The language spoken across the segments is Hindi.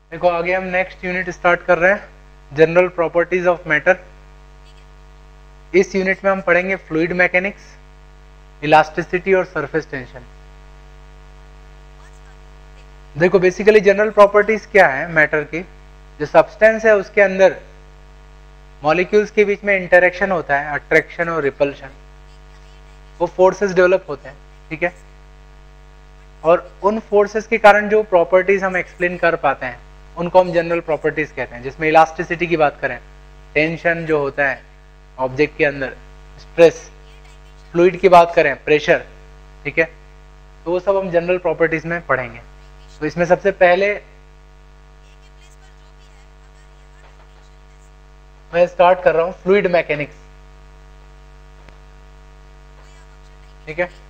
देखो आगे हम नेक्स्ट यूनिट स्टार्ट कर रहे हैं, जनरल प्रॉपर्टीज ऑफ मैटर। इस यूनिट में हम पढ़ेंगे फ्लूइड मैकेनिक्स, इलास्टिसिटी और सरफेस टेंशन। देखो बेसिकली जनरल प्रॉपर्टीज क्या है मैटर की, जो सब्सटेंस है उसके अंदर मॉलिक्यूल्स के बीच में इंटरेक्शन होता है, अट्रैक्शन और रिपल्शन, वो फोर्सेस डेवलप होते हैं, ठीक है। और उन फोर्सेस के कारण जो प्रॉपर्टीज हम एक्सप्लेन कर पाते हैं उनको हम जनरल प्रॉपर्टीज कहते हैं। जिसमें इलास्टिसिटी की बात करें, टेंशन जो होता है ऑब्जेक्ट के अंदर, स्ट्रेस, फ्लूइड की बात करें, प्रेशर, ठीक है, तो वो सब हम जनरल प्रॉपर्टीज में पढ़ेंगे। तो इसमें सबसे पहले मैं स्टार्ट कर रहा हूं फ्लूइड मैकेनिक्स, ठीक है।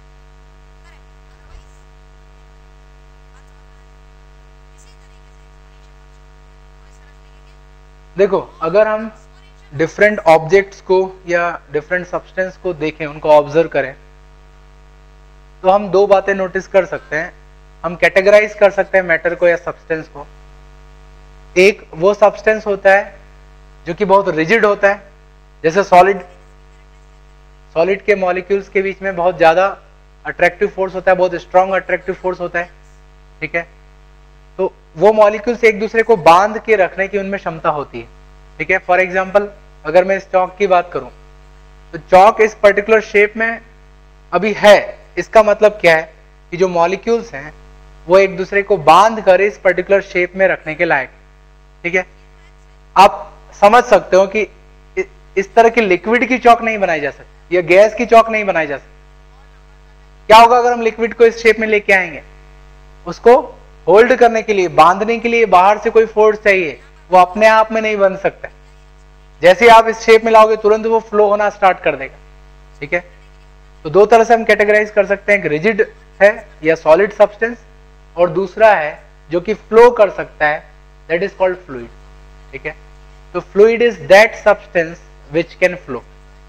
देखो अगर हम डिफरेंट ऑब्जेक्ट्स को या डिफरेंट सब्सटेंस को देखें, उनको ऑब्जर्व करें, तो हम दो बातें नोटिस कर सकते हैं। हम कैटेगराइज कर सकते हैं मैटर को या सब्सटेंस को। एक वो सब्सटेंस होता है जो कि बहुत रिजिड होता है, जैसे सॉलिड। सॉलिड के मॉलिक्यूल्स के बीच में बहुत ज्यादा अट्रैक्टिव फोर्स होता है, बहुत स्ट्रॉन्ग अट्रैक्टिव फोर्स होता है, ठीक है। तो वो मॉलिक्यूल्स एक दूसरे को बांध के रखने की उनमें क्षमता होती है, ठीक है। फॉर एग्जाम्पल अगर मैं इस चौक की बात करूं, तो चौक इस पर्टिकुलर शेप में अभी है, इसका मतलब क्या है कि जो मॉलिक्यूल्स हैं वो एक दूसरे को बांध कर इस पर्टिकुलर शेप में रखने के लायक, ठीक है। आप समझ सकते हो कि इस तरह की लिक्विड की चौक नहीं बनाई जा सकती या गैस की चौक नहीं बनाई जा सकती। क्या होगा अगर हम लिक्विड को इस शेप में लेके आएंगे? उसको होल्ड करने के लिए, बांधने के लिए बाहर से कोई फोर्स चाहिए, वो अपने आप में नहीं बन सकता। जैसे ही आप इस शेप में लाओगे तुरंत वो फ्लो होना स्टार्ट कर देगा, ठीक है। तो दो तरह से हम कैटेगराइज कर सकते हैं, एक रिजिड है या सॉलिड सब्सटेंस, और दूसरा है जो कि फ्लो कर सकता है, दैट इज कॉल्ड फ्लूइड, ठीक है। तो fluid is that substance which can flow.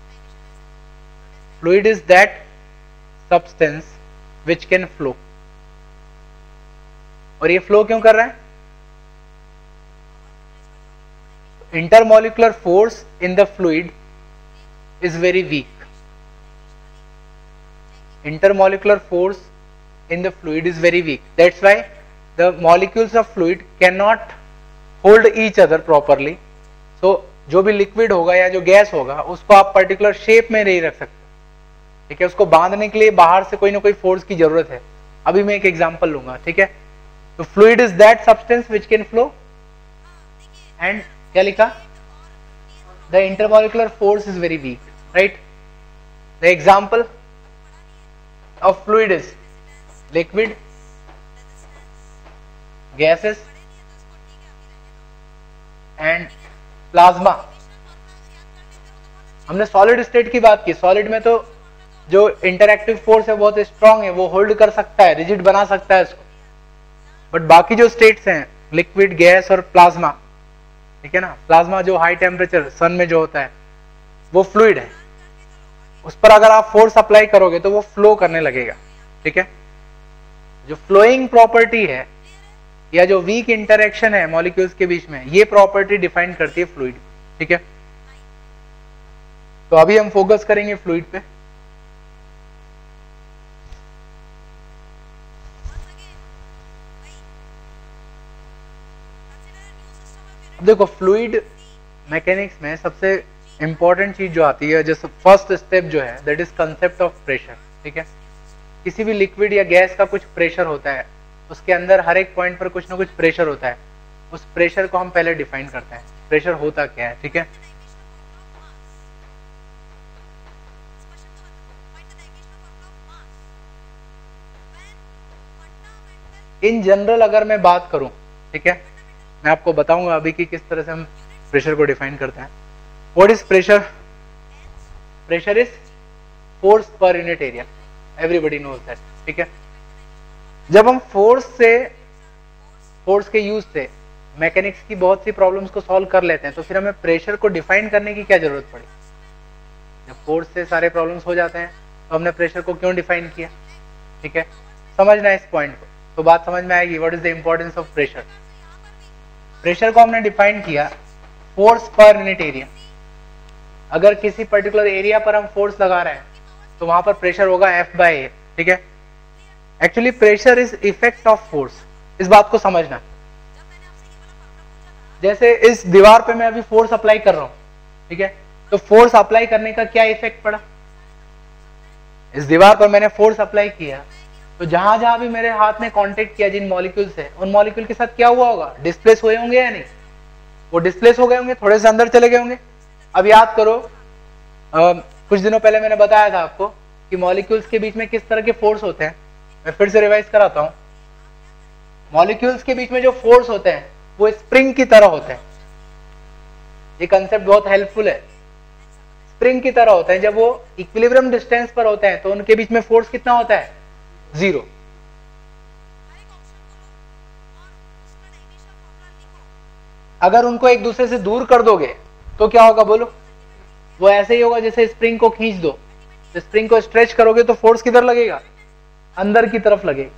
Fluid is that substance which can flow. और ये फ्लो क्यों कर रहा है? Intermolecular force in the fluid is very weak. Intermolecular force in the fluid is very weak. That's why the molecules of fluid cannot hold each other properly. So जो भी लिक्विड होगा या जो गैस होगा उसको आप पर्टिकुलर शेप में नहीं रख सकते, ठीक है। उसको बांधने के लिए बाहर से कोई ना कोई फोर्स की जरूरत है। अभी मैं एक एग्जांपल लूंगा, ठीक है। तो fluid is that substance which can flow, and क्या लिखा? The intermolecular force is very weak, right. The example of fluid is liquid, gases and plasma। हमने सॉलिड स्टेट की बात की। सॉलिड में तो जो इंटरएक्टिव फोर्स है बहुत स्ट्रांग है, वो होल्ड कर सकता है, रिजिड बना सकता है उसको। बट बाकी जो स्टेट्स हैं, लिक्विड, गैस और प्लाज्मा, ठीक है ना। प्लाज्मा जो हाई टेम्परेचर सन में जो होता है वो फ्लूइड है, उस पर अगर आप फोर्स अप्लाई करोगे तो वो फ्लो करने लगेगा, ठीक है। जो फ्लोइंग प्रॉपर्टी है या जो वीक इंटरेक्शन है मॉलिक्यूल्स के बीच में, ये प्रॉपर्टी डिफाइन करती है फ्लूइड, ठीक है। तो अभी हम फोकस करेंगे फ्लूइड पे। देखो फ्लूइड मैकेनिक्स में सबसे इंपॉर्टेंट चीज जो आती है, जैसे फर्स्ट स्टेप जो है, that is concept of pressure, ठीक है। किसी भी लिक्विड या गैस का कुछ प्रेशर होता है, उसके अंदर हर एक पॉइंट पर कुछ ना कुछ प्रेशर होता है। उस प्रेशर को हम पहले डिफाइन करते हैं, प्रेशर होता क्या है, ठीक है। इन जनरल अगर मैं बात करूं, ठीक है, मैं आपको बताऊंगा अभी कि किस तरह से हम प्रेशर को डिफाइन करते हैं। What is pressure? Pressure is force per unit area. Everybody knows that, ठीक है। जब हम फोर्स के यूज से मैकेनिक्स की बहुत सी प्रॉब्लम्स को सॉल्व कर लेते हैं, तो फिर हमें प्रेशर को डिफाइन करने की क्या जरूरत पड़ी? जब फोर्स से सारे प्रॉब्लम्स हो जाते हैं तो हमने प्रेशर को क्यों डिफाइन किया, ठीक है। समझना है इस पॉइंट को, तो बात समझ में आएगी। What is the importance of pressure. Pressure को हमने डिफाइन किया फोर्स पर यूनिट एरिया। अगर किसी पर्टिकुलर एरिया पर हम फोर्स लगा रहे हैं तो वहां पर प्रेशर होगा F/A, ठीक है। Actually pressure is effect of force, इस बात को समझना। जैसे इस दीवार पे मैं अभी फोर्स अप्लाई कर रहा हूं, ठीक है, तो फोर्स अप्लाई करने का क्या इफेक्ट पड़ा? इस दीवार पर मैंने फोर्स अप्लाई किया तो जहां जहां भी मेरे हाथ में कांटेक्ट किया जिन मॉलिक्यूल से, उन मॉलिक्यूल के साथ क्या हुआ होगा? डिस्प्लेस हुए होंगे या नहीं? वो डिस्प्लेस हो गए होंगे, थोड़े से अंदर चले गए होंगे। अब याद करो, कुछ दिनों पहले मैंने बताया था आपको कि मॉलिक्यूल्स के बीच में किस तरह के फोर्स होते हैं। मैं फिर से रिवाइज कराता हूं। मॉलिक्यूल्स के बीच में जो फोर्स होते हैं वो स्प्रिंग की तरह होते हैं। ये कंसेप्ट बहुत हेल्पफुल है। स्प्रिंग की तरह होते हैं। जब वो इक्विलिब्रियम डिस्टेंस पर होते हैं तो उनके बीच में फोर्स कितना होता है? 0। अगर उनको एक दूसरे से दूर कर दोगे तो क्या होगा बोलो? वो ऐसे ही होगा जैसे स्प्रिंग को खींच दो, तो स्प्रिंग को स्ट्रेच करोगे तो फोर्स किधर लगेगा? अंदर की तरफ लगेगा।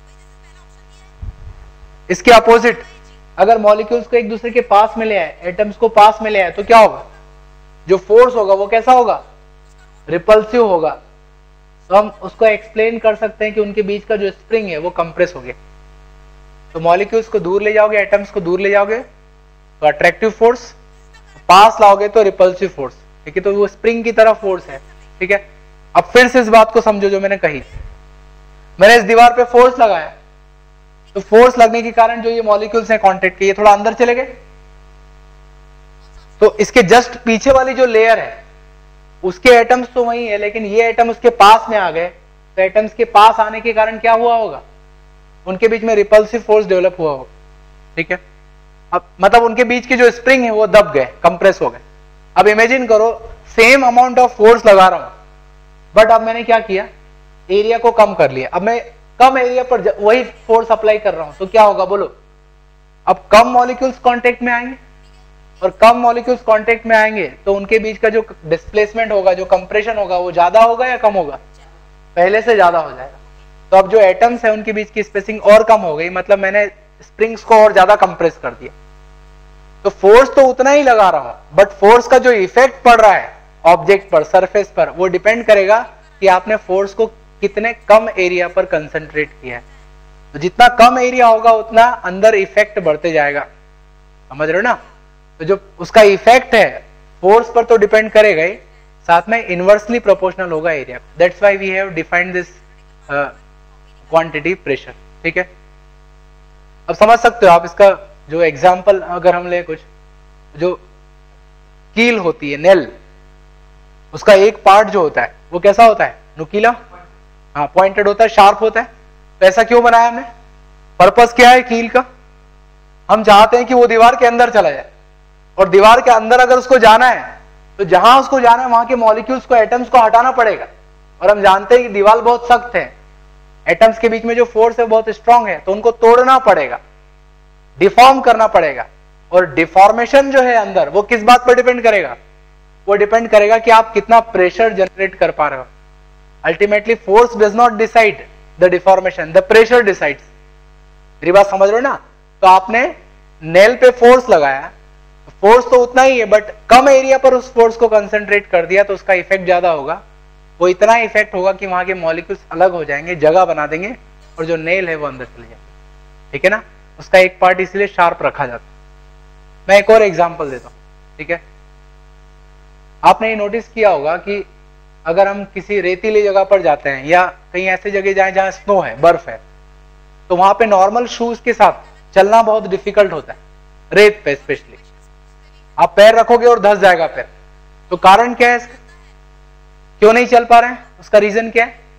इसके अपोजिट, अगर मॉलिक्यूल्स को एक दूसरे के पास में ले आए, एटम्स को पास में ले आए, तो क्या होगा? जो फोर्स होगा वो कैसा होगा? रिपल्सिव होगा। तो हम उसको एक्सप्लेन कर सकते हैं कि उनके बीच का जो स्प्रिंग है वो कंप्रेस हो गया। तो मॉलिक्यूल्स को दूर ले जाओगे, एटम्स को दूर ले जाओगे तो अट्रैक्टिव फोर्स, पास लाओगे तो रिपल्सिव फोर्स, ठीक है। तो वो स्प्रिंग की तरह फोर्स है, ठीक है। अब फिर से इस बात को समझो जो मैंने कही। मैंने इस दीवार पे फोर्स लगाया, तो फोर्स लगने के कारण जो ये मॉलिक्यूल्स हैं कांटेक्ट के, ये थोड़ा अंदर चले गए। तो इसके जस्ट पीछे वाली जो लेयर है उसके एटम्स तो वही है, लेकिन ये एटम उसके पास में आ गए। तो एटम्स के पास आने के कारण क्या हुआ होगा? उनके बीच में रिपल्सिव फोर्स डेवलप हुआ होगा, ठीक है। अब मतलब उनके बीच के जो स्प्रिंग है वो दब गए, कंप्रेस हो गए। अब इमेजिन करो, सेम अमाउंट ऑफ फोर्स लगा रहा हूं, बट अब मैंने क्या किया? एरिया को कम कर लिया। अब मैं कम एरिया पर वही फोर्स अप्लाई कर रहा हूं, तो क्या होगा बोलो? अब कम मॉलिक्यूल्स कांटेक्ट में आएंगे, और कम मॉलिक्यूल्स कांटेक्ट में आएंगे तो उनके बीच का जो डिस्प्लेसमेंट होगा, जो कंप्रेशन होगा, वो ज्यादा होगा या कम होगा? पहले से ज्यादा हो जाएगा। तो अब जो एटम्स है उनके बीच की स्पेसिंग और कम हो गई, मतलब मैंने स्प्रिंग्स को और ज्यादा कंप्रेस कर दिया। तो फोर्स तो उतना ही लगा रहा हूं, बट फोर्स का जो इफेक्ट पड़ रहा है ऑब्जेक्ट पर, सरफेस पर, वो डिपेंड करेगा कि आपने फोर्स को कितने कम एरिया पर कंसंट्रेट किया है। तो जितना कम एरिया होगा उतना अंदर इफेक्ट बढ़ते जाएगा, समझ रहे हो ना। तो जो उसका इफेक्ट है फोर्स पर तो डिपेंड करेगा ही, साथ में इनवर्सली प्रोपोर्शनल होगा area. That's why we have defined this quantity pressure, ठीक है। अब समझ सकते हो आप इसका जो एग्जाम्पल अगर हम ले, कुछ जो कील होती है, नेल, उसका एक पार्ट जो होता है वो कैसा होता है? नुकीला, हाँ, पॉइंटेड होता है, शार्प होता है। तो ऐसा क्यों बनाया हमने? पर्पस क्या है कील का? हम चाहते हैं कि वो दीवार के अंदर चला जाए, और दीवार के अंदर अगर उसको जाना है तो जहां उसको जाना है वहां के मॉलिक्यूल्स को, एटम्स को हटाना पड़ेगा। और हम जानते हैं कि दीवार बहुत सख्त है, एटम्स के बीच में जो फोर्स है बहुत स्ट्रांग है, तो उनको तोड़ना पड़ेगा, डिफॉर्म करना पड़ेगा। और डिफॉर्मेशन जो है अंदर, वो किस बात पर डिपेंड करेगा? वो डिपेंड करेगा कि आप कितना प्रेशर जनरेट कर पा रहे हो। Ultimately force does not decide the deformation, the pressure decides. मेरी बात समझ रहे हो ना। तो आपने नेल पे फोर्स लगाया, फोर्स तो उतना ही है, बट कम एरिया पर उस फोर्स को कंसंट्रेट कर दिया तो उसका इफेक्ट ज्यादा होगा। वो इतना इफेक्ट होगा कि वहां के मॉलिक्यूल्स अलग हो जाएंगे, जगह बना देंगे, और जो नेल है वो अंदर चले जाएंगे, ठीक है ना। उसका एक पार्ट इसलिए शार्प रखा जाता है। मैं एक और एग्जांपल देता हूं, ठीक है। आपने ये नोटिस किया होगा कि अगर हम किसी रेतीली जगह पर जाते हैं या कहीं ऐसी जगह जाएं जहां स्नो है, बर्फ है, तो वहां पे नॉर्मल शूज के साथ चलना बहुत डिफिकल्ट होता है, रेत पे स्पेशली। आप पैर रखोगे और धंस जाएगा पैर। तो कारण क्या है इसका? क्यों नहीं चल पा रहे हैं? उसका रीजन क्या है?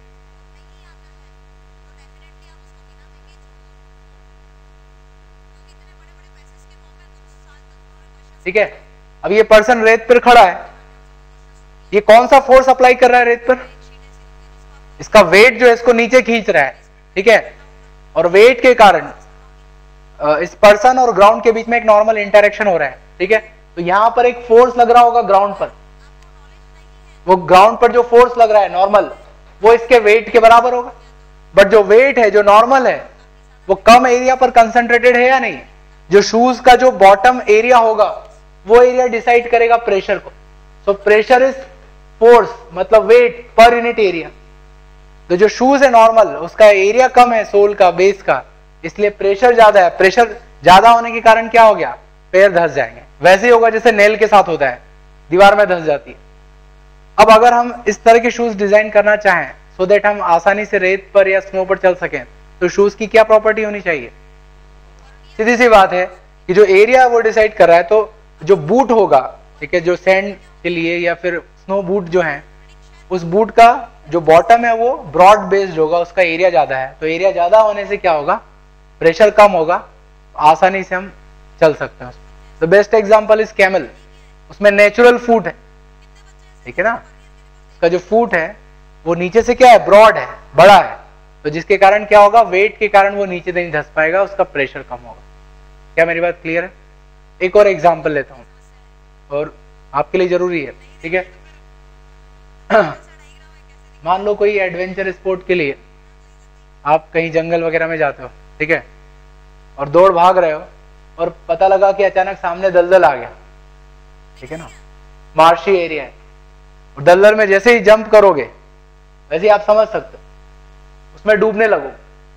ठीक है। अब ये पर्सन रेत पर खड़ा है, ये कौन सा फोर्स अप्लाई कर रहा है रेत पर? इसका वेट जो है इसको नीचे खींच रहा है, ठीक है। और वेट के कारण इस पर्सन और ग्राउंड के बीच में एक नॉर्मल इंटरेक्शन हो रहा है, ठीक है। तो यहां पर एक फोर्स लग रहा होगा ग्राउंड पर, वो ग्राउंड पर जो फोर्स लग रहा है नॉर्मल, वो इसके वेट के बराबर होगा। बट जो वेट है, जो नॉर्मल है, वो कम एरिया पर कंसंट्रेटेड है या नहीं? जो शूज का जो बॉटम एरिया होगा वो एरिया डिसाइड करेगा प्रेशर को। सो प्रेशर इज फोर्स मतलब वेट पर यूनिट एरिया। तो जो शूज है नॉर्मल उसका एरिया कम है सोल का, बेस का, इसलिए प्रेशर ज्यादा है। प्रेशर ज्यादा होने के कारण क्या हो गया, पैर धंस जाएंगे। वैसे ही होगा जैसे नेल के साथ होता है, दीवार में धंस जाती है। अब अगर हम इस तरह के शूज डिजाइन करना चाहें सो दैट हम आसानी से रेत पर या स्नो पर चल सकें, तो शूज की क्या प्रॉपर्टी होनी चाहिए? सीधी सी बात है कि जो एरिया वो डिसाइड कर रहा है, तो जो बूट होगा, ठीक है, जो सैंड के लिए या फिर स्नो बूट जो है, उस बूट का जो बॉटम है वो ब्रॉड बेस्ड होगा, उसका एरिया ज्यादा है। तो एरिया ज्यादा होने से क्या होगा, प्रेशर कम होगा, आसानी से हम चल सकते हैं। The best example is camel, उसमें नेचुरल फुट है, ठीक है ना, उसका जो फुट है वो नीचे से क्या है, ब्रॉड है, बड़ा है, तो जिसके कारण क्या होगा, वेट के कारण वो नीचे नहीं धंस पाएगा, उसका प्रेशर कम होगा। क्या मेरी बात क्लियर है? एक और एग्जांपल लेता हूं और आपके लिए जरूरी है, ठीक है। मान लो कोई एडवेंचर स्पोर्ट के लिए आप कहीं जंगल वगैरह में जाते हो, ठीक है, और दौड़ भाग रहे हो और पता लगा कि अचानक सामने दलदल आ गया, ठीक है ना, मार्शी एरिया है, और दलदल में जैसे ही जंप करोगे वैसे ही आप समझ सकते हो उसमें डूबने लगो,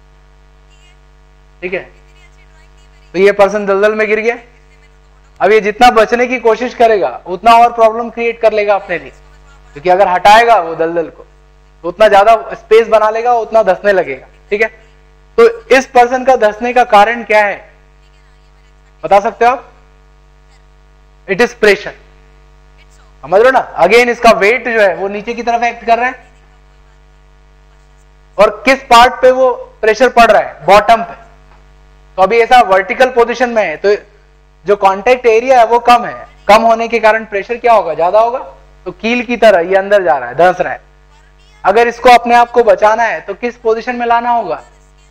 ठीक है। तो ये पर्सन दलदल में गिर गया। अब ये जितना बचने की कोशिश करेगा उतना और प्रॉब्लम क्रिएट कर लेगा अपने लिए, क्योंकि अगर हटाएगा वो दलदल को तो उतना ज्यादा स्पेस बना लेगा, उतना धंसने लगेगा, ठीक है। तो इस पर्सन का धंसने का कारण क्या है, बता सकते हो आप? It is pressure. समझ रहे हो ना? अगेन इसका वेट जो है वो नीचे की तरफ एक्ट कर रहा है, और किस पार्ट पे वो प्रेशर पड़ रहा है, बॉटम पे। तो अभी ऐसा वर्टिकल पोजीशन में है तो जो कांटेक्ट एरिया है वो कम है, कम होने के कारण प्रेशर क्या होगा, ज्यादा होगा। तो कील की तरह ये अंदर जा रहा है, धंस रहा है। अगर इसको अपने आप को बचाना है तो किस पोजीशन में लाना होगा,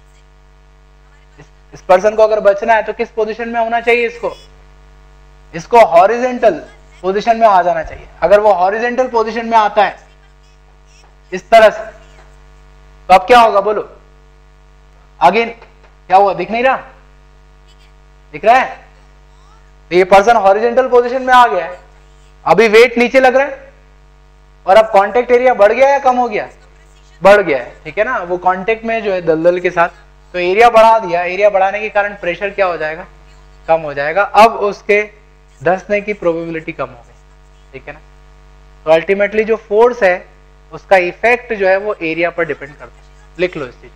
इस पर्सन को अगर बचना है तो किस पोजीशन में होना चाहिए, इसको हॉरिजेंटल पोजीशन में आ जाना चाहिए। अगर वो हॉरिजेंटल पोजीशन में आता है इस तरह से, तो अब क्या होगा बोलो? अगेन क्या हुआ, दिख नहीं रहा? दिख रहा है? तो ये पर्सन हॉरिजेंटल पोजीशन में आ गया है, अभी वेट नीचे लग रहा है, और अब कांटेक्ट एरिया बढ़ गया या कम हो गया? बढ़ गया है, ठीक है ना। वो कांटेक्ट में जो है दलदल के साथ, तो एरिया बढ़ा दिया, एरिया बढ़ाने के कारण प्रेशर क्या हो जाएगा, कम हो जाएगा। अब उसके धंसने की प्रोबेबिलिटी कम हो गई, ठीक है ना। तो अल्टीमेटली जो फोर्स है उसका इफेक्ट जो है वो एरिया पर डिपेंड करता है। लिख लो इस चीज।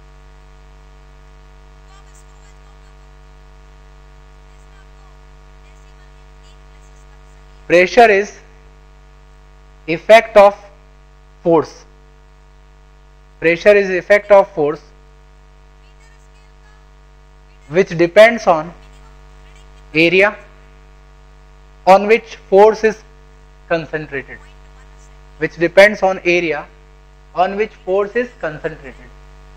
Pressure is effect of force, pressure is effect of force which depends on area on which force is concentrated, which depends on area on which force is concentrated.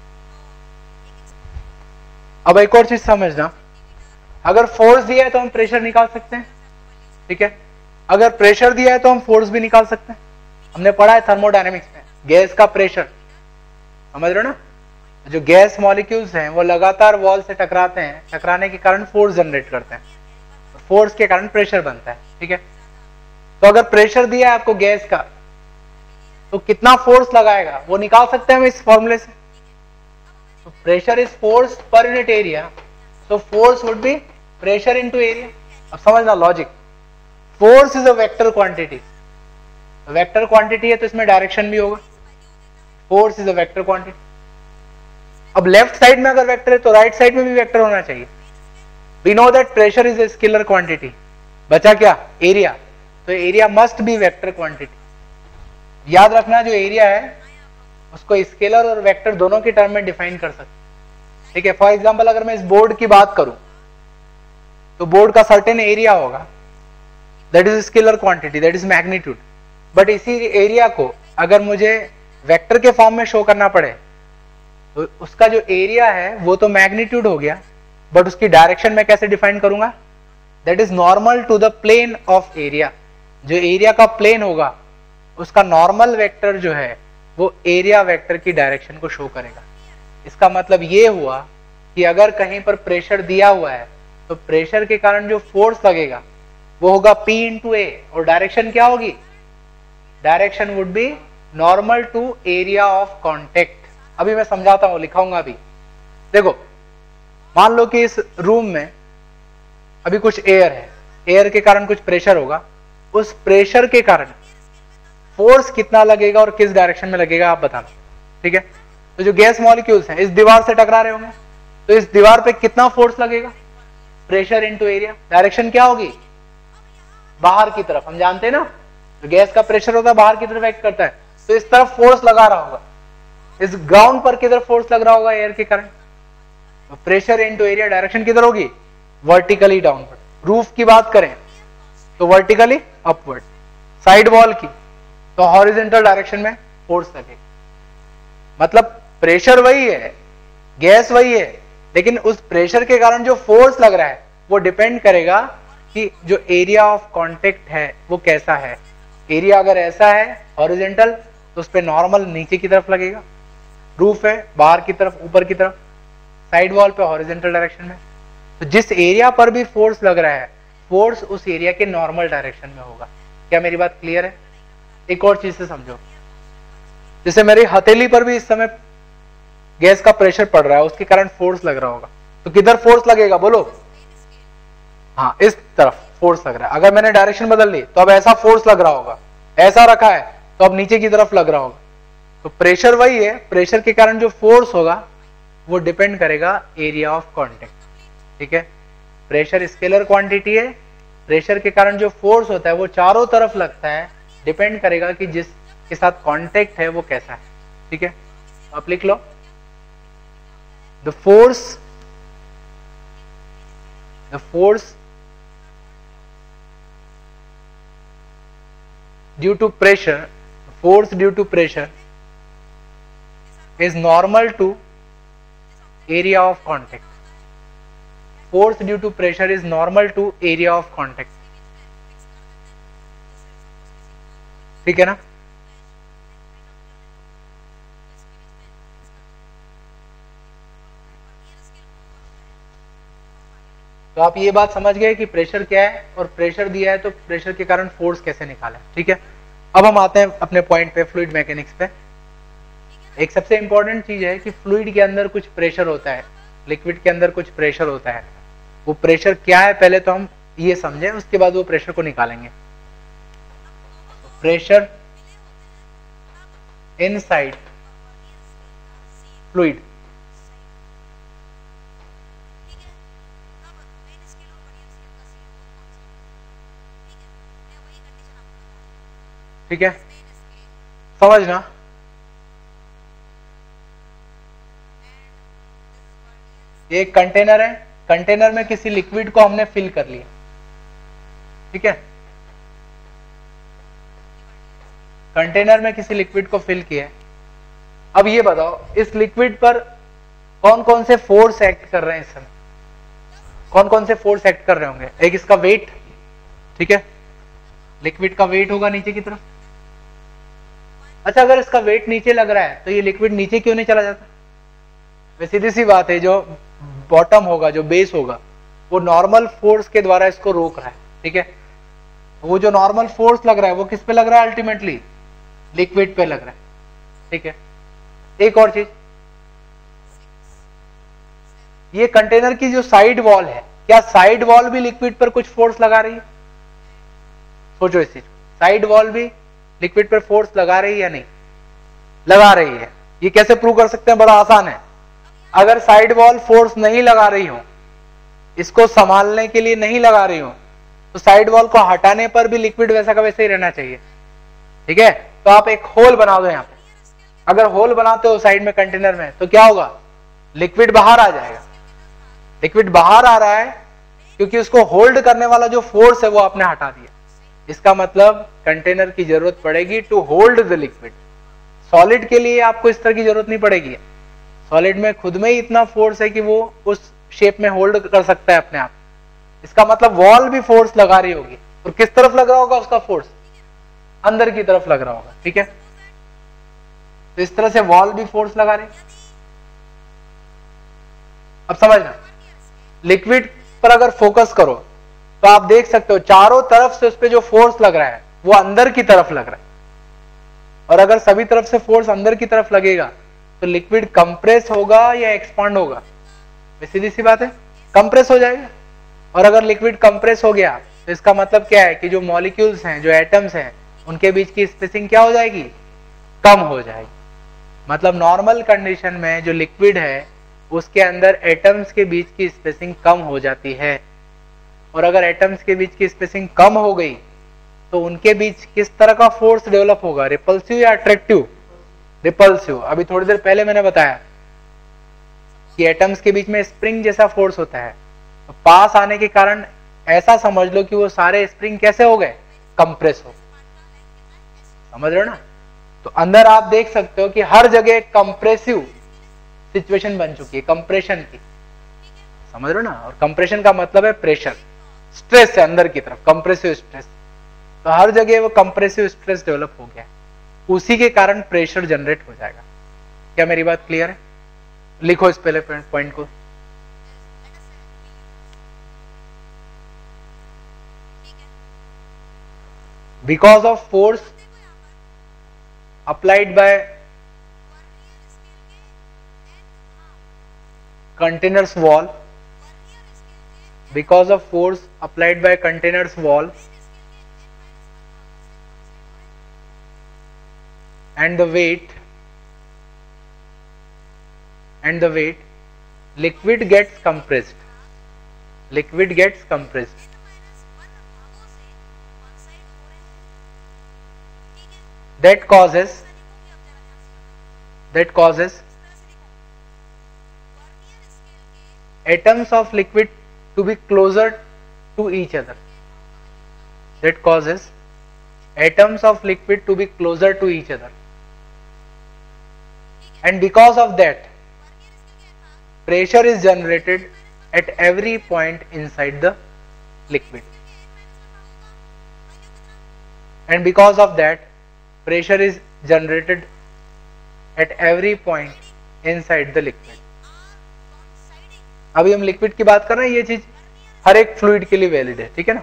अब एक और चीज समझना, अगर फोर्स दिया है तो हम प्रेशर निकाल सकते हैं, ठीक है। अगर प्रेशर दिया है तो हम फोर्स भी निकाल सकते हैं। हमने पढ़ा है थर्मोडायनेमिक्स में, गैस का प्रेशर, समझ रहे हो ना। जो गैस मॉलिक्यूल्स हैं वो लगातार वॉल से टकराते हैं, टकराने के कारण फोर्स जनरेट करते हैं, फोर्स के कारण प्रेशर बनता है, ठीक है। तो अगर प्रेशर दिया है आपको गैस का, तो कितना फोर्स लगाएगा वो निकाल सकते हैं हम इस फॉर्मूले से। तो pressure is force per unit area, so force would be pressure into area. अब समझना logic, force is a vector quantity, vector quantity है तो इसमें डायरेक्शन भी होगा, force is a vector quantity. अब लेफ्ट साइड में अगर वेक्टर है तो राइट साइड में भी वेक्टर होना चाहिए। We know that pressure is a scalar quantity, बचा क्या, एरिया, तो area must be vector quantity. याद रखना जो एरिया है उसको स्केलर और वेक्टर दोनों के टर्म में डिफाइन कर सकते, ठीक है। फॉर एग्जांपल अगर मैं इस बोर्ड की बात करूं तो बोर्ड का सर्टेन एरिया होगा, that is scalar quantity, that is magnitude. But इसी एरिया को अगर मुझे वेक्टर के फॉर्म में शो करना पड़े तो उसका जो एरिया है वो तो मैग्नीट्यूड हो गया, बट उसकी डायरेक्शन में कैसे डिफाइन करूंगा, that is normal to the plane of area. जो एरिया का प्लेन होगा उसका नॉर्मल वेक्टर जो है वो एरिया वेक्टर की डायरेक्शन को शो करेगा। इसका मतलब ये हुआ कि अगर कहीं पर प्रेशर दिया हुआ है तो प्रेशर के कारण जो फोर्स लगेगा वो होगा P इंटू ए, और डायरेक्शन क्या होगी? Direction would be normal to area of contact. अभी मैं समझाता हूं, लिखाऊंगा अभी। देखो, मान लो कि इस रूम में अभी कुछ एयर है, एयर के कारण कुछ प्रेशर होगा, उस प्रेशर के कारण फोर्स कितना लगेगा और किस डायरेक्शन में लगेगा आप बताना, ठीक है? तो जो गैस मॉलिक्यूल्स हैं इस दीवार से टकरा रहे होंगे, तो इस दीवार पे कितना फोर्स लगेगा? Pressure into area. डायरेक्शन क्या होगी? बाहर की तरफ। हम जानते हैं ना, जो गैस का प्रेशर होता है बाहर की तरफ एक्ट करता है, तो इस तरफ फोर्स लगा रहा होगा। इस ग्राउंड पर किधर फोर्स लग रहा होगा? एयर के कारण। तो प्रेशर इनटू एरिया, डायरेक्शन किधर होगी? Vertically downward. रूफ की बात करें तो वर्टिकली अपवर्ड। साइड वॉल की तो हॉरिजॉन्टल डायरेक्शन में फोर्स लगेगा। मतलब प्रेशर वही है, गैस वही है, लेकिन उस प्रेशर के कारण जो फोर्स लग रहा है वो डिपेंड करेगा कि जो एरिया ऑफ कांटेक्ट है वो कैसा है। एरिया अगर ऐसा है हॉरिजॉन्टल तो उस पे नॉर्मल नीचे की तरफ लगेगा, रूफ है बाहर की तरफ, ऊपर की तरफ, साइड वॉल पे हॉरिजॉन्टल डायरेक्शन में। तो जिस एरिया पर भी फोर्स लग रहा है, फोर्स उस एरिया के नॉर्मल डायरेक्शन में होगा। क्या मेरी बात क्लियर है? एक और चीज से समझो, जैसे मेरी हथेली पर भी इस समय गैस का प्रेशर पड़ रहा है, उसके कारण फोर्स लग रहा होगा, तो किधर फोर्स लगेगा बोलो? हाँ, इस तरफ फोर्स लग रहा है। अगर मैंने डायरेक्शन बदल ली तो अब ऐसा फोर्स लग रहा होगा, ऐसा रखा है तो अब नीचे की तरफ लग रहा होगा। तो प्रेशर वही है, प्रेशर के कारण जो फोर्स होगा वो डिपेंड करेगा एरिया ऑफ कांटेक्ट, ठीक है? प्रेशर स्केलर क्वांटिटी है, प्रेशर के कारण जो फोर्स होता है वो चारों तरफ लगता है, डिपेंड करेगा कि जिसके साथ कांटेक्ट है वो कैसा है, ठीक है? आप लिख लो, the force due to pressure is normal to area of contact. Force due to pressure is normal to area of contact. ठीक है ना? तो आप ये बात समझ गए कि प्रेशर क्या है और प्रेशर दिया है तो प्रेशर के कारण फोर्स कैसे निकालें, ठीक है? अब हम आते हैं अपने पॉइंट पे, फ्लूइड मैकेनिक्स पे। एक सबसे इंपॉर्टेंट चीज है कि फ्लूइड के अंदर कुछ प्रेशर होता है, लिक्विड के अंदर कुछ प्रेशर होता है। वो प्रेशर क्या है पहले तो हम ये समझें, उसके बाद वो प्रेशर को निकालेंगे। प्रेशर इनसाइड फ्लूइड, ठीक है? समझना, ये एक कंटेनर है, कंटेनर में किसी लिक्विड को हमने फिल कर लिया, ठीक है? कंटेनर में किसी लिक्विड को फिल किया। अब ये बताओ इस लिक्विड पर कौन कौन से फोर्स एक्ट कर रहे हैं इस समय? कौन कौन से फोर्स एक्ट कर रहे होंगे? एक इसका वेट, ठीक है? लिक्विड का वेट होगा नीचे की तरफ। अच्छा, अगर इसका वेट नीचे लग रहा है तो ये लिक्विड नीचे क्यों नहीं चला जाता? वे सीधी सी बात है, जो बॉटम होगा, जो बेस होगा, वो नॉर्मल फोर्स के द्वारा इसको रोक रहा है, ठीक है? वो जो नॉर्मल फोर्स लग रहा है वो किस पे लग रहा है? अल्टीमेटली लिक्विड पे लग रहा है, ठीक है? एक और चीज, ये कंटेनर की जो साइड वॉल है, क्या साइड वॉल भी लिक्विड पर कुछ फोर्स लगा रही है? सोचो इस चीज, साइड वॉल भी लिक्विड पर फोर्स लगा रही है या नहीं? लगा रही है। ये कैसे प्रूव कर सकते हैं? बड़ा आसान है। अगर साइड वॉल फोर्स नहीं लगा रही हो, इसको संभालने के लिए नहीं लगा रही हो, तो साइड वॉल को हटाने पर भी लिक्विड वैसा का वैसे ही रहना चाहिए, ठीक है? तो आप एक होल बना दो यहाँ पे। अगर होल बनाते हो साइड में कंटेनर में तो क्या होगा? लिक्विड बाहर आ जाएगा। लिक्विड बाहर आ रहा है क्योंकि उसको होल्ड करने वाला जो फोर्स है वो आपने हटा दिया। इसका मतलब कंटेनर की जरूरत पड़ेगी to hold the liquid. Solid के लिए आपको इस तरह की जरूरत नहीं पड़ेगी। सॉलिड में खुद में ही इतना फोर्स है कि वो उस शेप में होल्ड कर सकता है अपने आप। इसका मतलब वॉल भी फोर्स लगा रही होगी, और किस तरफ लग रहा होगा उसका फोर्स? अंदर की तरफ लग रहा होगा, ठीक है? तो इस तरह से वॉल भी फोर्स लगा रही। अब समझना, लिक्विड पर अगर फोकस करो तो आप देख सकते हो चारों तरफ से उस पर जो फोर्स लग रहा है वो अंदर की तरफ लग रहा है, और अगर सभी तरफ से फोर्स अंदर की तरफ लगेगा तो लिक्विड कंप्रेस होगा या एक्सपांड होगा? सीधी सी बात है, कंप्रेस हो जाएगा। और अगर लिक्विड कंप्रेस हो गया तो इसका मतलब क्या है कि जो मॉलिक्यूल्स हैं, जो एटम्स हैं, उनके बीच की स्पेसिंग क्या हो जाएगी? कम हो जाएगी। मतलब नॉर्मल कंडीशन में जो लिक्विड है उसके अंदर एटम्स के बीच की स्पेसिंग कम हो जाती है, और अगर एटम्स के बीच की स्पेसिंग कम हो गई तो उनके बीच किस तरह का फोर्स डेवलप होगा? रिपल्सिव या अट्रैक्टिव? रिपल्सिव। अभी थोड़ी देर पहले मैंने बताया कि एटम्स के बीच में स्प्रिंग जैसा फोर्स होता है, तो पास आने के कारण ऐसा समझ लो कि वो सारे स्प्रिंग कैसे हो गए? कंप्रेस हो। समझ रहे हो ना? तो अंदर आप देख सकते हो कि हर जगह कंप्रेसिव सिचुएशन बन चुकी है, कंप्रेशन की। समझ रहे हो ना? और कंप्रेशन का मतलब है प्रेशर, स्ट्रेस है अंदर की तरफ, कंप्रेसिव स्ट्रेस। तो हर जगह वो कंप्रेसिव स्ट्रेस डेवलप हो गया है, उसी के कारण प्रेशर जनरेट हो जाएगा। क्या मेरी बात क्लियर है? लिखो इस पहले पॉइंट को। Because of force applied by containers wall, because of force applied by containers wall and the weight liquid gets compressed. That causes atoms of liquid to be closer to each other. That causes atoms of liquid to be closer to each other. And because of that, pressure is generated at every point inside the liquid. And because of that, pressure is generated at every point inside the liquid. अभी हम लिक्विड की बात कर रहे हैं, ये चीज हर एक फ्लूइड के लिए वैलिड है, ठीक है ना?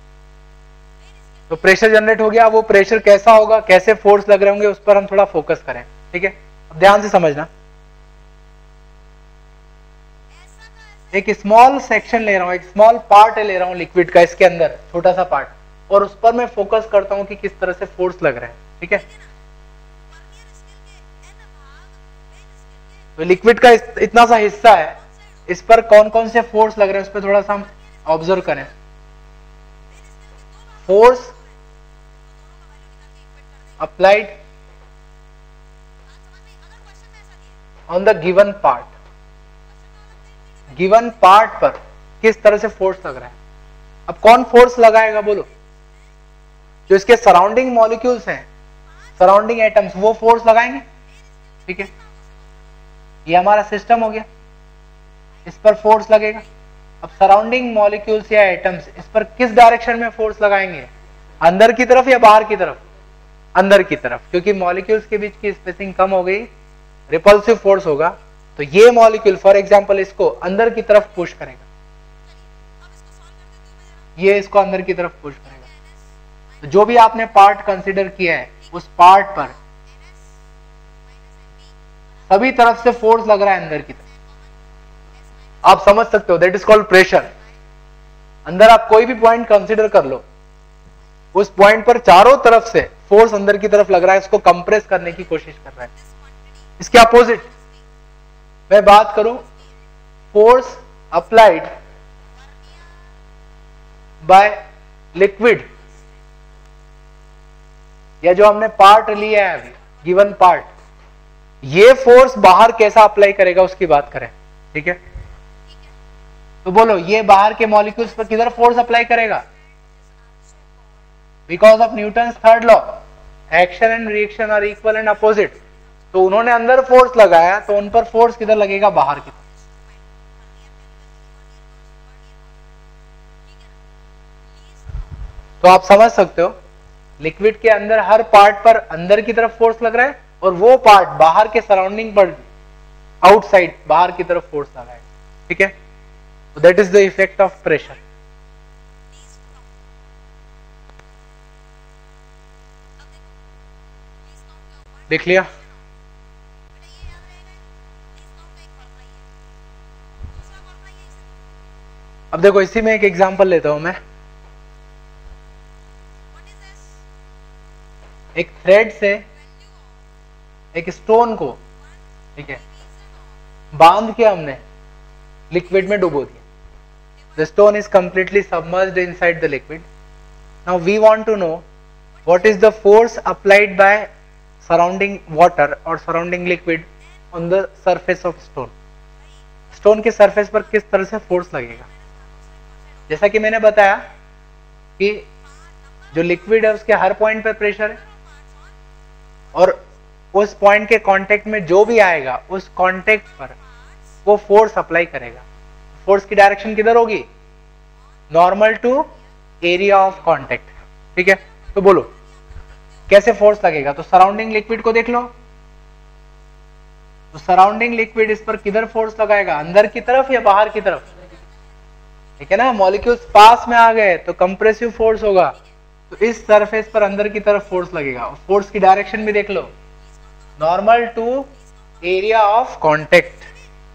तो प्रेशर जनरेट हो गया, वो प्रेशर कैसा होगा, कैसे फोर्स लग रहे होंगे, उस पर हम थोड़ा फोकस करें, ठीक है? अब ध्यान से समझना। एक स्मॉल सेक्शन ले रहा हूं, एक स्मॉल पार्ट ले रहा हूं लिक्विड का, इसके अंदर छोटा सा पार्ट, और उस पर मैं फोकस करता हूं कि किस तरह से फोर्स लग रहा है, ठीक है? तो लिक्विड का इतना सा हिस्सा है, इस पर कौन कौन से फोर्स लग रहे हैं उस पर थोड़ा सा हम ऑब्जर्व करें। Force applied on the given part पर किस तरह से फोर्स लग रहा है। अब कौन फोर्स लगाएगा बोलो? जो इसके सराउंडिंग मॉलिक्यूल्स हैं, सराउंडिंग एटम्स, वो फोर्स लगाएंगे, ठीक है? ये हमारा सिस्टम हो गया, इस पर फोर्स लगेगा। अब सराउंडिंग मॉलिक्यूल्स या एटम्स इस पर किस डायरेक्शन में फोर्स लगाएंगे? अंदर की तरफ या बाहर की तरफ? अंदर की तरफ, क्योंकि मॉलिक्यूल्स के बीच की स्पेसिंग कम हो गई, रिपल्सिव फोर्स होगा, तो ये मॉलिक्यूल फॉर एग्जांपल इसको अंदर की तरफ पुश करेगा, ये इसको अंदर की तरफ पुश करेगा। तो जो भी आपने पार्ट कंसीडर किया है, उस पार्ट पर सभी तरफ से फोर्स लग रहा है अंदर की तरफ। आप समझ सकते हो, दैट इज कॉल्ड प्रेशर। अंदर आप कोई भी पॉइंट कंसीडर कर लो, उस पॉइंट पर चारों तरफ से फोर्स अंदर की तरफ लग रहा है, इसको कंप्रेस करने की कोशिश कर रहा है। इसके अपोजिट मैं बात करूं, फोर्स अप्लाइड बाय लिक्विड, या जो हमने पार्ट लिया है अभी, गिवन पार्ट, ये फोर्स बाहर कैसा अप्लाई करेगा उसकी बात करें, ठीक है? तो बोलो, ये बाहर के मॉलिक्यूल्स पर किधर फोर्स अप्लाई करेगा? Because of Newton's third law, action and reaction are equal and opposite. तो उन्होंने अंदर फोर्स लगाया, तो उन पर फोर्स किधर लगेगा? बाहर की तरफ। तो आप समझ सकते हो, लिक्विड के अंदर हर पार्ट पर अंदर की तरफ फोर्स लग रहा है, और वो पार्ट बाहर के सराउंडिंग पर, आउटसाइड, बाहर की तरफ फोर्स लगा है, ठीक है? That is the effect of pressure. देख लिया? अब देखो इसी में एक एग्जांपल लेता हूं मैं। एक थ्रेड से एक स्टोन को, ठीक है, बांध के हमने लिक्विड में डुबो दिया। The stone is completely submerged inside the liquid. Now we want to know what is the force applied by surrounding water और surrounding liquid on the surface of stone. Stone के सरफेस पर किस तरह से फोर्स लगेगा। जैसा कि मैंने बताया कि जो लिक्विड है उसके हर पॉइंट पर प्रेशर है और उस पॉइंट के कांटेक्ट में जो भी आएगा उस कांटेक्ट पर वो फोर्स अप्लाई करेगा। फोर्स की डायरेक्शन किधर होगी? Normal to area of contact. ठीक है, तो बोलो कैसे फोर्स लगेगा। तो सराउंडिंग लिक्विड को देख लो, तो सराउंडिंग लिक्विड इस पर किधर फोर्स लगाएगा? अंदर की तरफ या बाहर की तरफ? ठीक है ना, मॉलिक्यूल्स पास में आ गए तो कंप्रेसिव फोर्स होगा, तो इस सरफेस पर अंदर की तरफ फोर्स लगेगा। फोर्स की डायरेक्शन भी देख लो, normal to area of contact.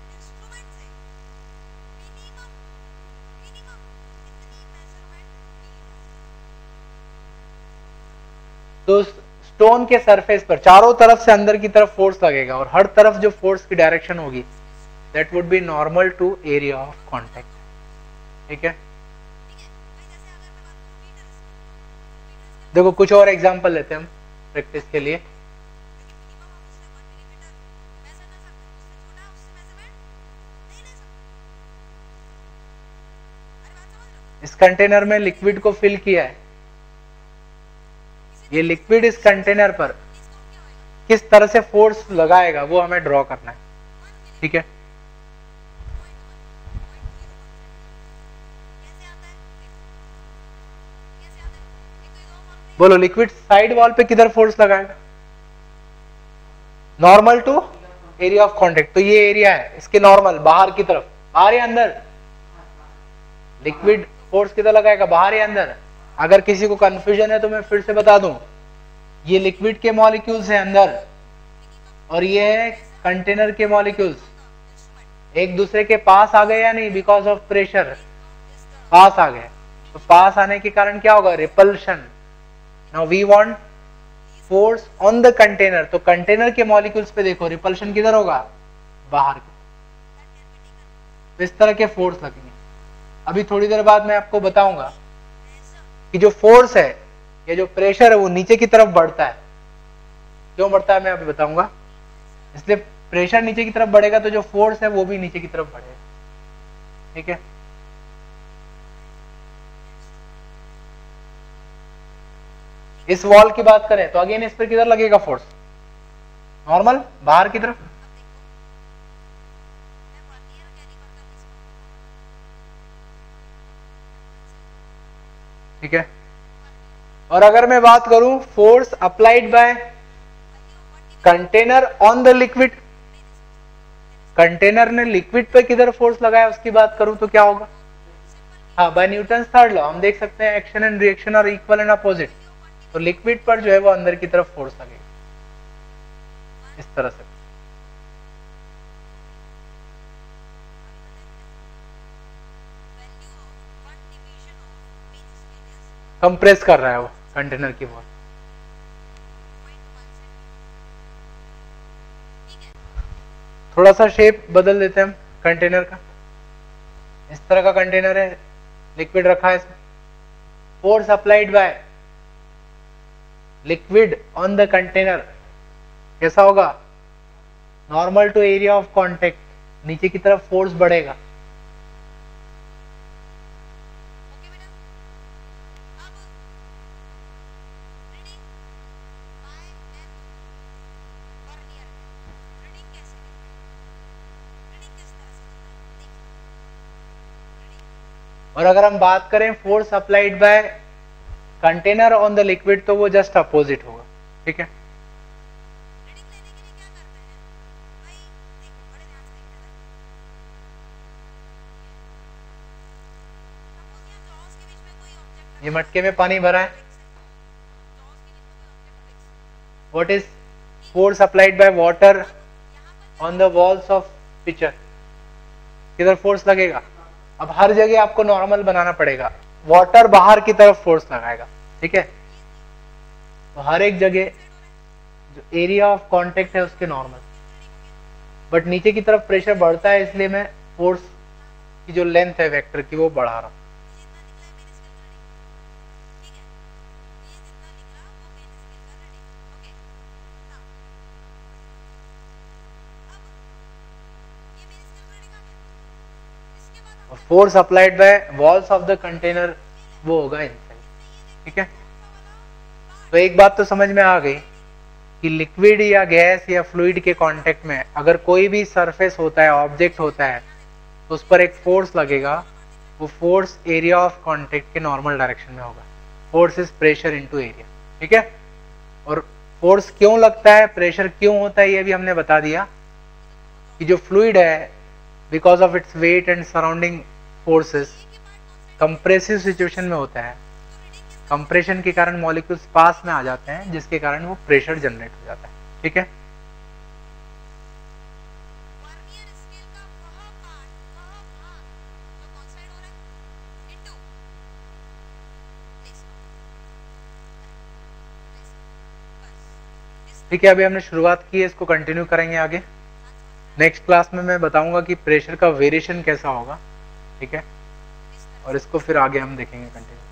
तो स्टोन के सरफेस पर चारों तरफ से अंदर की तरफ फोर्स लगेगा और हर तरफ जो फोर्स की डायरेक्शन होगी that would be normal to area of contact. ठीक है, देखो कुछ और एग्जांपल लेते हैं हम प्रैक्टिस के लिए। इस कंटेनर में लिक्विड को फिल किया है, ये लिक्विड इस कंटेनर पर किस तरह से फोर्स लगाएगा वो हमें ड्रॉ करना है। ठीक है, बोलो लिक्विड साइड वॉल पे किधर फोर्स लगाएगा? Normal to area of contact. तो ये एरिया है इसके नॉर्मल, बाहर की तरफ, बाहर या अंदर? लिक्विड फोर्स किधर लगाएगा, बाहर या अंदर? अगर किसी को कंफ्यूजन है तो मैं फिर से बता दूं, ये लिक्विड के मॉलिक्यूल्स हैं अंदर और ये है कंटेनर के मॉलिक्यूल्स। एक दूसरे के पास आ गए या नहीं? बिकॉज ऑफ प्रेशर पास आ गए, तो पास आने के कारण क्या होगा? Repulsion. Now we want force on the container, तो कंटेनर के मॉलिक्यूल्स पे देखो रिपल्शन किधर होगा? बाहर की। इस तरह के फोर्स लगेंगे। अभी थोड़ी देर बाद मैं आपको बताऊंगा कि जो फोर्स है या जो प्रेशर है वो नीचे की तरफ बढ़ता है। क्यों बढ़ता है मैं अभी बताऊंगा। इसलिए प्रेशर नीचे की तरफ बढ़ेगा तो जो फोर्स है वो भी नीचे की तरफ बढ़ेगा। ठीक है, इस वॉल की बात करें तो अगेन इस पर किधर लगेगा फोर्स? नॉर्मल, बाहर की तरफ। ठीक है, और अगर मैं बात करूं force applied by container on the liquid, container ने लिक्विड पे किधर फोर्स लगाया उसकी बात करूं तो क्या होगा? हाँ, बाय न्यूटन थर्ड लॉ हम देख सकते हैं action and reaction are equal and opposite. तो लिक्विड पर जो है वो अंदर की तरफ फोर्स लगेगा इस तरह से। कंप्रेस कर रहा है वो कंटेनर की वॉल। थोड़ा सा शेप बदल देते हैं हम कंटेनर का। इस तरह का कंटेनर है, लिक्विड रखा है इसमें, force applied by liquid on the container कैसा होगा? Normal to area of contact, नीचे की तरफ फोर्स बढ़ेगा। और अगर हम बात करें force applied by container on the liquid तो वो जस्ट अपोजिट होगा। ठीक है, ये मटके में पानी भरा है. What is force applied by water on the walls of pitcher? किधर फोर्स लगेगा? अब हर जगह आपको नॉर्मल बनाना पड़ेगा. वाटर बाहर की तरफ फोर्स लगाएगा, ठीक है. तो हर एक जगह जो एरिया ऑफ कांटेक्ट है उसके नॉर्मल, बट नीचे की तरफ प्रेशर बढ़ता है, इसलिए मैं फोर्स की जो लेंथ है वेक्टर की वो बढ़ा रहा हूं. Force applied by walls of the container वो होगा इनसाइड, ठीक है. तो एक बात तो समझ में आ गई कि लिक्विड या गैस या फ्लूइड के कांटेक्ट में अगर कोई भी सरफेस होता है, ऑब्जेक्ट होता है, तो उस पर एक फोर्स लगेगा. वो फोर्स एरिया ऑफ कांटेक्ट के नॉर्मल डायरेक्शन में होगा. Force is pressure into area, ठीक है. और फोर्स क्यों लगता है, प्रेशर क्यों होता है, ये भी हमने बता दिया कि जो फ्लूइड है because of its weight and surrounding forces compressive situation में होता है. कंप्रेशन के कारण मॉलिक्यूल्स पास में आ जाते हैं, जिसके कारण वो प्रेशर जनरेट हो जाता है, ठीक है. ठीक है, अभी हमने शुरुआत की है, इसको कंटिन्यू करेंगे आगे. नेक्स्ट क्लास में मैं बताऊंगा कि प्रेशर का वेरिएशन कैसा होगा, ठीक है, और इसको फिर आगे हम देखेंगे कंटिन्यू.